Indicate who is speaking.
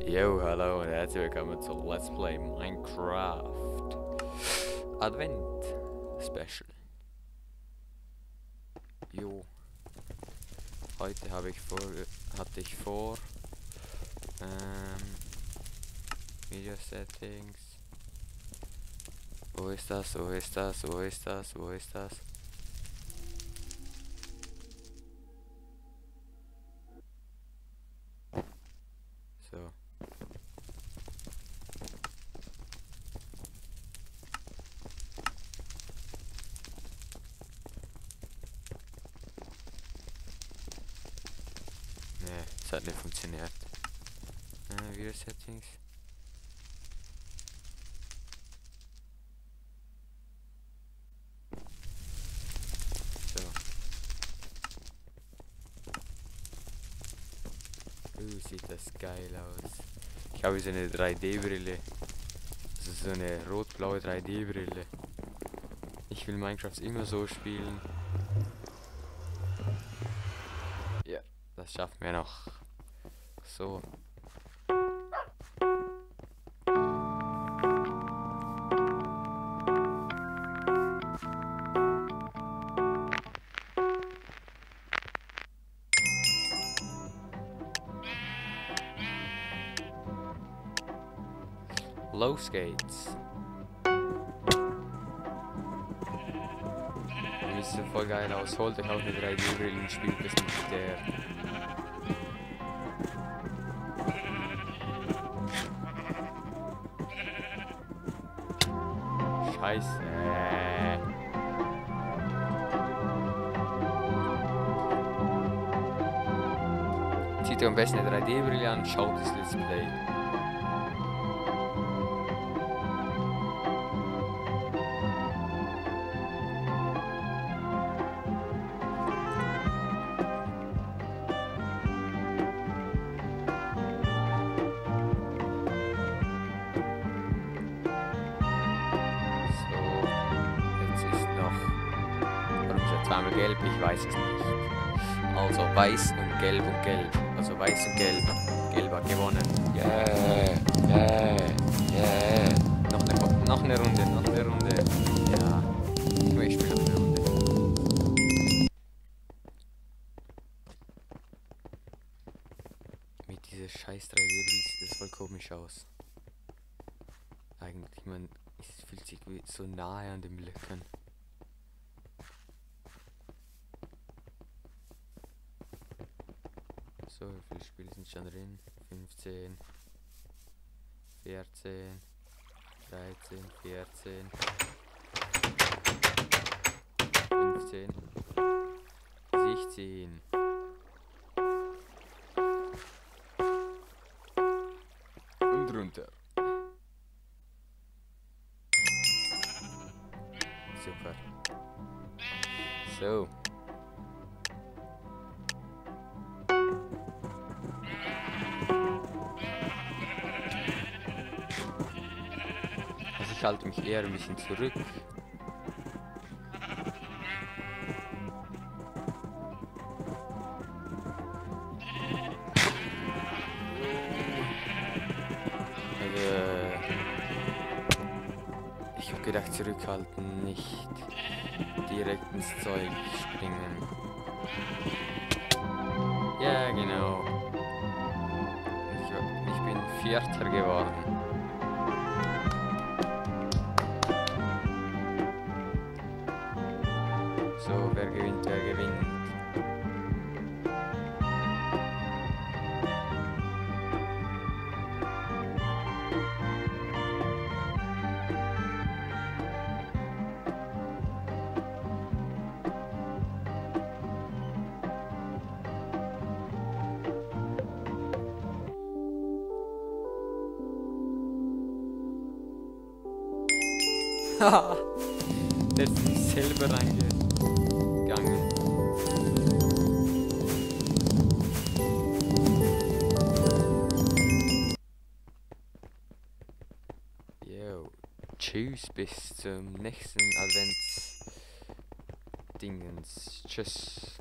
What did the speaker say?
Speaker 1: Yo, hallo und herzlich willkommen zu Let's Play Minecraft Advent Special. Jo, heute hatte ich vor, Video Settings. Wo ist das? So. Ne, das hat nicht funktioniert. Video Settings. So. Sieht das geil aus. Ich habe so eine 3D-Brille. Also so eine rot-blaue 3D-Brille. Ich will Minecraft immer so spielen. Ja, das schaffen wir noch. So. Los geht's. Das sieht voll geil aus. Holt euch auch eine 3D-Brille und spielt das mit der. Scheiße. Zieht euch am besten eine 3D-Brille an, schaut das Let's Play. Zweimal gelb, ich weiß es nicht. Also weiß und gelb und gelb. Also weiß und gelb. Gelb hat gewonnen. Yeah. Noch eine Runde. Ja. Nur ich spiele noch eine Runde. Mit dieser scheiß 3D-Brille sieht das voll komisch aus. Eigentlich, man, es fühlt sich so nahe an den Blöcken. So, wie viele Spiele sind schon drin? 15, 14, 13, 14, 15, 16. Und runter. Super. So. Ich halte mich eher ein bisschen zurück. Ich habe gedacht, zurückhalten, nicht direkt ins Zeug springen. Ja, genau. Ich bin Vierter geworden. So, wer gewinnt? Haha, der ist nicht selber reingegangen. Jo, tschüss, bis zum nächsten Advents-Dingens. Tschüss.